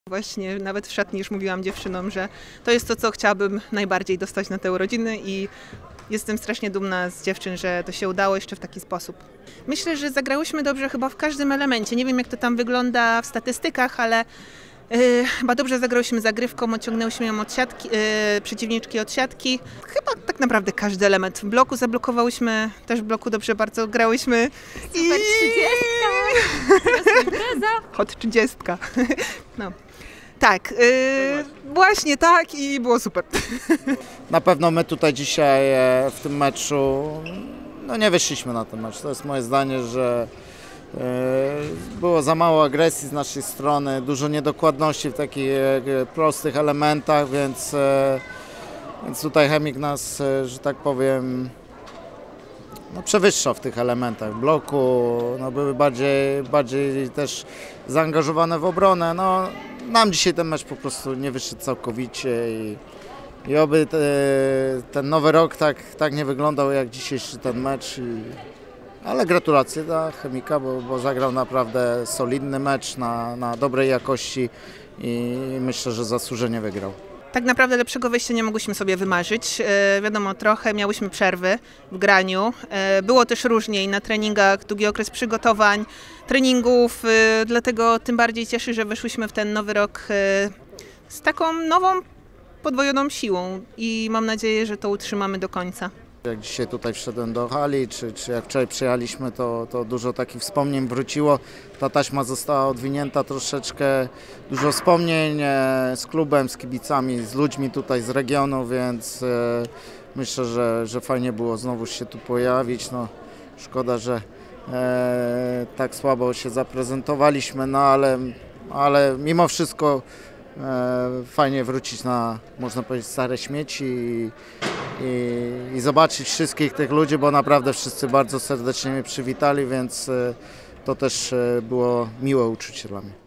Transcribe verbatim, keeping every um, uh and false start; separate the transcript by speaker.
Speaker 1: Właśnie nawet w szatni już mówiłam dziewczynom, że to jest to, co chciałabym najbardziej dostać na te urodziny i jestem strasznie dumna z dziewczyn, że to się udało jeszcze w taki sposób. Myślę, że zagrałyśmy dobrze chyba w każdym elemencie. Nie wiem, jak to tam wygląda w statystykach, ale yy, chyba dobrze zagrałyśmy zagrywką, odciągnęłyśmy ją od siatki, yy, przeciwniczki od siatki. Chyba tak naprawdę każdy element. W bloku zablokowałyśmy, też w bloku dobrze bardzo grałyśmy.
Speaker 2: Super trzydziestka! Teraz impreza!
Speaker 1: Hot trzydziestka. No. Tak, yy, właśnie tak i było super.
Speaker 3: Na pewno my tutaj dzisiaj w tym meczu no nie wyszliśmy na ten mecz. To jest moje zdanie, że yy, było za mało agresji z naszej strony, dużo niedokładności w takich yy, prostych elementach, więc, yy, więc tutaj Chemik nas, yy, że tak powiem, no, przewyższa w tych elementach bloku, no, były bardziej, bardziej też zaangażowane w obronę. No, nam dzisiaj ten mecz po prostu nie wyszedł całkowicie i, i oby te, ten nowy rok tak, tak nie wyglądał jak dzisiejszy ten mecz. I, ale gratulacje dla Chemika, bo, bo zagrał naprawdę solidny mecz na, na dobrej jakości i myślę, że zasłużenie wygrał.
Speaker 1: Tak naprawdę lepszego wyjścia nie mogłyśmy sobie wymarzyć. E, wiadomo, trochę miałyśmy przerwy w graniu. E, było też różniej na treningach, długi okres przygotowań, treningów, e, dlatego tym bardziej cieszy, że weszłyśmy w ten nowy rok e, z taką nową, podwojoną siłą i mam nadzieję, że to utrzymamy do końca.
Speaker 3: Jak dzisiaj tutaj wszedłem do hali, czy, czy jak wczoraj przyjechaliśmy, to, to dużo takich wspomnień wróciło. Ta taśma została odwinięta troszeczkę, dużo wspomnień z klubem, z kibicami, z ludźmi tutaj z regionu, więc e, myślę, że, że fajnie było znowu się tu pojawić. No, szkoda, że e, tak słabo się zaprezentowaliśmy, no ale, ale mimo wszystko e, fajnie wrócić na, można powiedzieć, stare śmieci i, i, i zobaczyć wszystkich tych ludzi, bo naprawdę wszyscy bardzo serdecznie mnie przywitali, więc to też było miłe uczucie dla mnie.